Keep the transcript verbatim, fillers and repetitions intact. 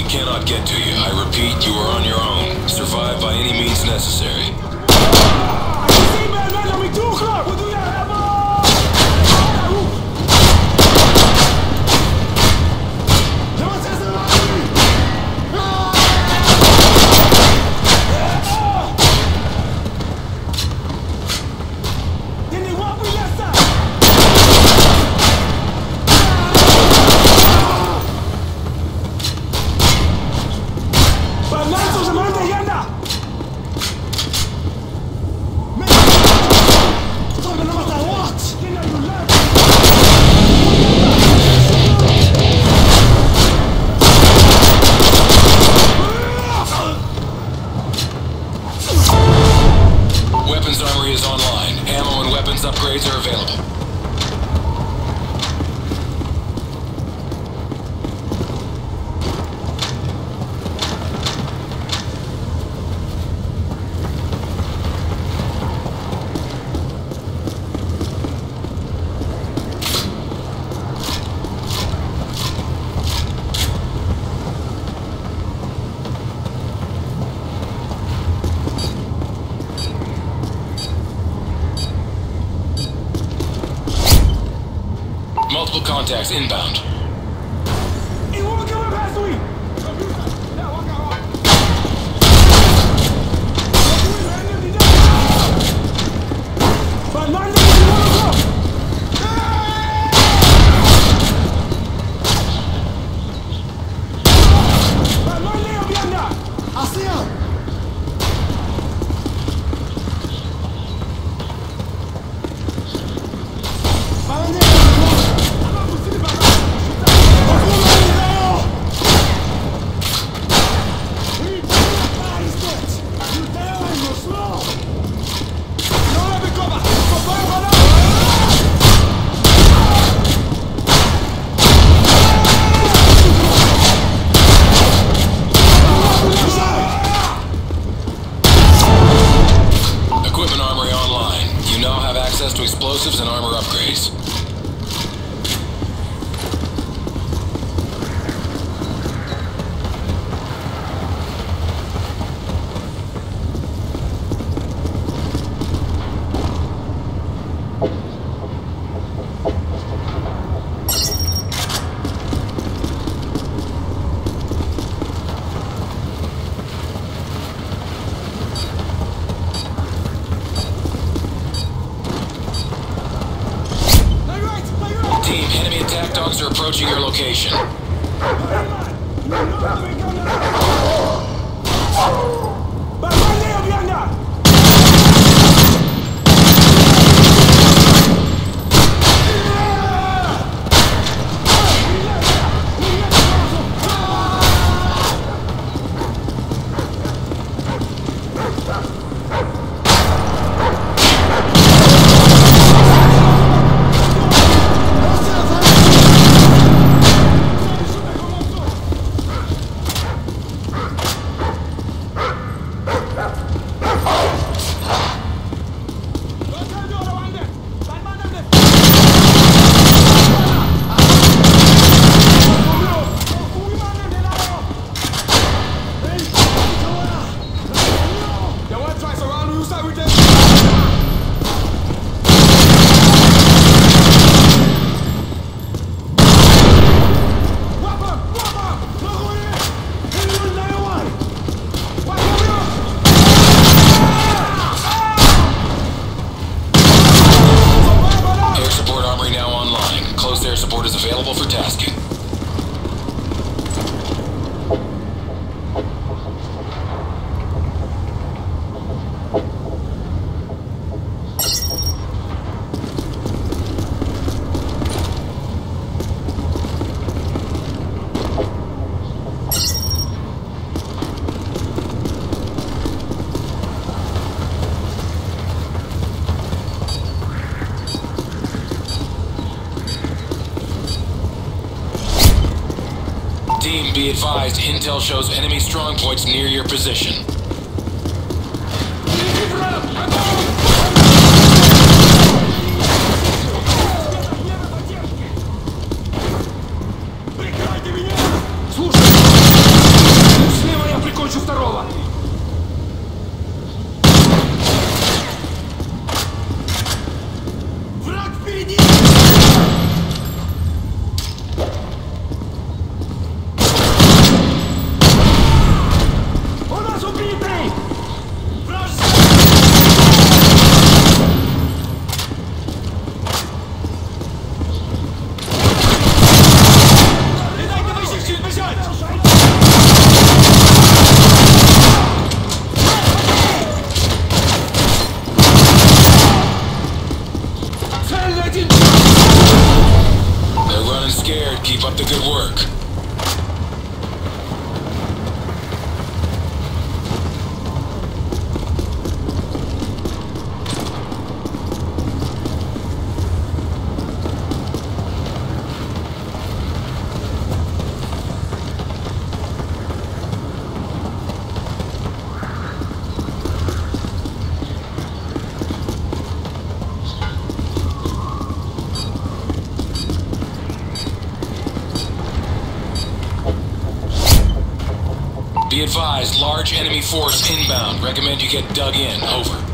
cannot get to you. I repeat, you are on your own. Survive by any means necessary. Weapons armory is online. Ammo and weapons upgrades are available. Multiple contacts inbound. Equipment armory online. You now have access to explosives and armor upgrades. Enemy attack dogs are approaching your location. Air support is available for tasking. Team, be advised, intel shows enemy strong points near your position. scared. Keep up the good work. Be advised, large enemy force inbound. Recommend you get dug in. Over.